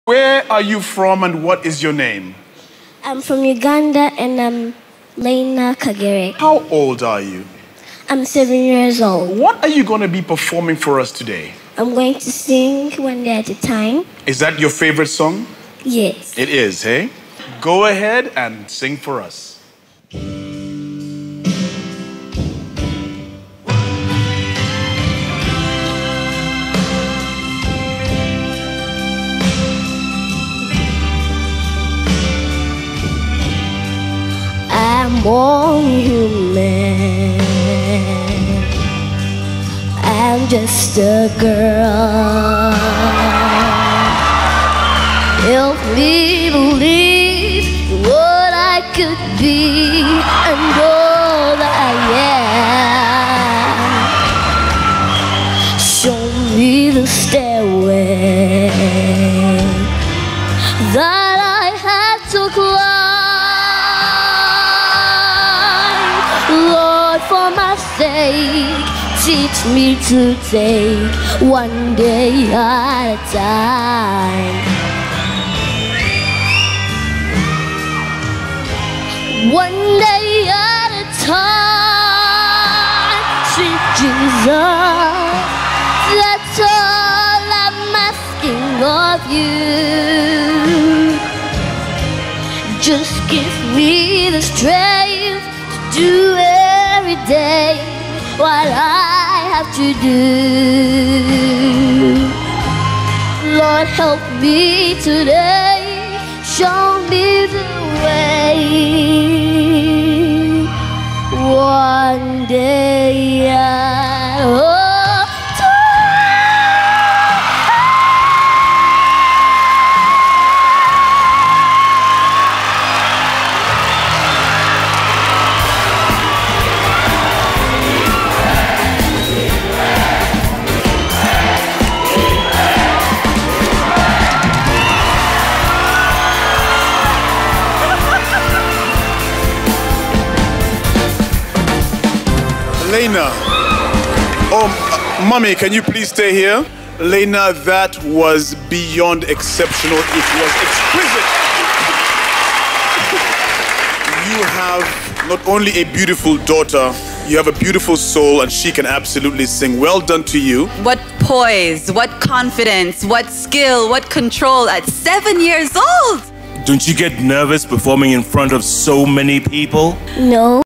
Where are you from and what is your name? I'm from Uganda and I'm Lena Kagere. How old are you? I'm 7 years old. What are you going to be performing for us today? I'm going to sing One Day at a Time. Is that your favorite song? Yes. It is, hey? Go ahead and sing for us. I'm only human. I'm just a girl. Help me believe what I could be and all that I am. Show me the stairway that I had to climb. Lord, for my sake, teach me to take one day at a time. One day at a time, sweet Jesus, that's all I'm asking of you. Just give me the strength to do every day what I have to do. Lord, help me today, show me the way. One day at a Lena. Oh, mommy, can you please stay here? Lena, that was beyond exceptional. It was exquisite. You have not only a beautiful daughter, you have a beautiful soul, and she can absolutely sing. Well done to you. What poise, what confidence, what skill, what control at 7 years old. Don't you get nervous performing in front of so many people? No.